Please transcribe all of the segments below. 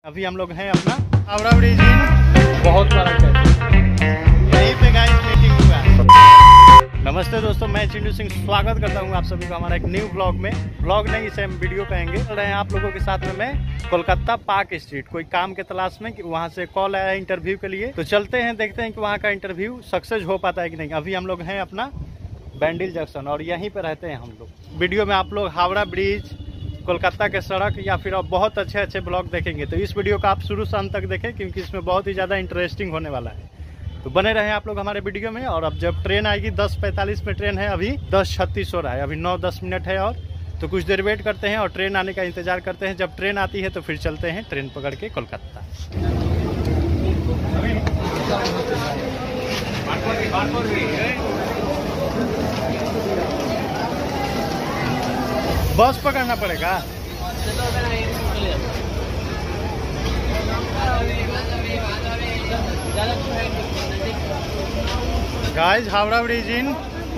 अभी हम लोग हैं अपना हावड़ा ब्रिज बहुत बड़ा कैफे, यहीं पे गाइस मीटिंग हुआ है। नमस्ते दोस्तों, मैं चिंटू सिंह स्वागत करता हूं आप सभी को हमारा एक न्यू ब्लॉग में। ब्लॉग नहीं, इसे हम वीडियो कहेंगे। चल रहे हैं आप लोगों के साथ में मैं कोलकाता पार्क स्ट्रीट, कोई काम के तलाश में। वहां से कॉल आया है इंटरव्यू के लिए, तो चलते हैं देखते हैं कि वहाँ का इंटरव्यू सक्सेस हो पाता है कि नहीं। अभी हम लोग हैं अपना बैंडिल जंक्शन और यहीं पे रहते हैं हम लोग। वीडियो में आप लोग हावड़ा ब्रिज, कोलकाता के सड़क या फिर अब बहुत अच्छे अच्छे ब्लॉग देखेंगे, तो इस वीडियो को आप शुरू से अंत तक देखें क्योंकि इसमें बहुत ही ज़्यादा इंटरेस्टिंग होने वाला है। तो बने रहें आप लोग हमारे वीडियो में। और अब जब ट्रेन आएगी 10:45 में ट्रेन है, अभी 10:36 हो रहा है, अभी 9-10 मिनट है और तो कुछ देर वेट करते हैं और ट्रेन आने का इंतजार करते हैं। जब ट्रेन आती है तो फिर चलते हैं ट्रेन पकड़ के कोलकाता। बस पकड़ना पड़ेगा। Guys, Howrah bridge in.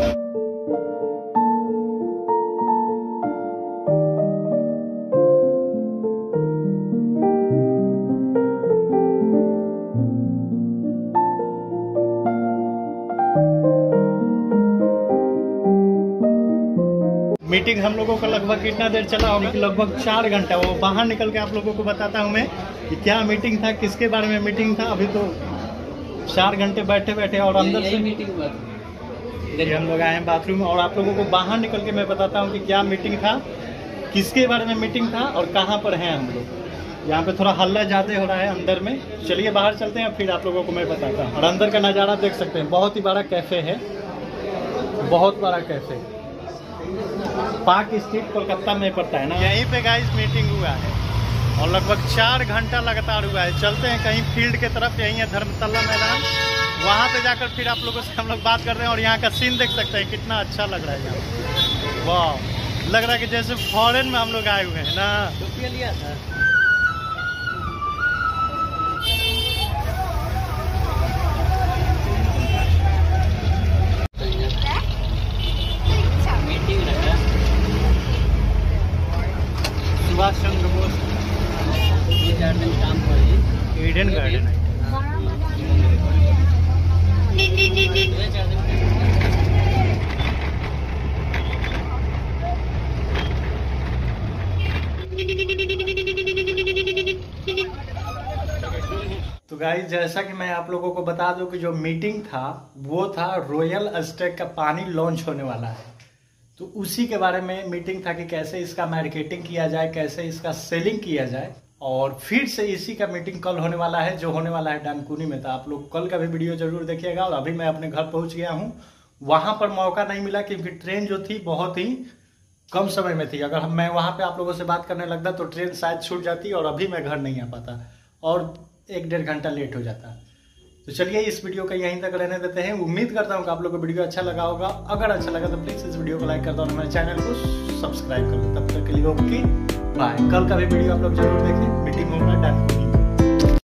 Meeting हम लोगों का लगभग कितना देर चला होगा, लगभग 4 घंटा। वो बाहर निकल के आप लोगों को बताता हूँ मैं कि क्या मीटिंग था, किसके बारे में मीटिंग था। अभी तो 4 घंटे बैठे बैठे और अंदर से मीटिंग हुआ। हम लोग आए हैं बाथरूम और आप लोगों को बाहर निकल के मैं बताता हूँ कि क्या मीटिंग था, किसके बारे में मीटिंग था और कहाँ पर हैं हम लोग। यहाँ पे थोड़ा हल्ला ज़्यादा हो रहा है अंदर में। चलिए बाहर चलते हैं, फिर आप लोगों को मैं बताता हूँ। और अंदर का नज़ारा देख सकते हैं, बहुत ही बड़ा कैफ़े है, बहुत बड़ा कैफ़े। पार्क स्ट्रीट कोलकाता में पड़ता है ना। यहीं पे गाइस मीटिंग हुआ है और लगभग 4 घंटा लगातार हुआ है। चलते हैं कहीं फील्ड के तरफ, यहीं है धर्मतला मैदान, वहाँ पे जाकर फिर आप लोगों से हम लोग बात कर रहे हैं। और यहाँ का सीन देख सकते हैं, कितना अच्छा लग रहा है यहाँ। वाह, लग रहा है कि जैसे फॉरेन में हम लोग आए हुए हैं ना। लिया था सुभाष चंद्र बोस ईडन गार्डन है। तो गाइस, जैसा कि मैं आप लोगों को बता दूं कि जो मीटिंग था वो था रॉयल एस्टेक का पानी लॉन्च होने वाला है, तो उसी के बारे में मीटिंग था कि कैसे इसका मार्केटिंग किया जाए, कैसे इसका सेलिंग किया जाए। और फिर से इसी का मीटिंग कल होने वाला है, जो होने वाला है डानकुनी में। तो आप लोग कल का भी वीडियो जरूर देखिएगा। और अभी मैं अपने घर पहुंच गया हूं, वहां पर मौका नहीं मिला क्योंकि ट्रेन जो थी बहुत ही कम समय में थी। अगर मैं वहां पे आप लोगों से बात करने लगता तो ट्रेन शायद छूट जाती और अभी मैं घर नहीं आ पाता और 1-1.5 घंटा लेट हो जाता। तो चलिए इस वीडियो का यहीं तक रहने देते हैं। उम्मीद करता हूँ कि आप लोगों को वीडियो अच्छा लगा होगा। अगर अच्छा लगा तो प्लीज़ इस वीडियो को लाइक कर दो और हमारे चैनल को सब्सक्राइब कर लो। तब तक के लिए ओके बाय। कल का भी वीडियो आप लोग जरूर देखें, मीटिंग होगा डानकुनी।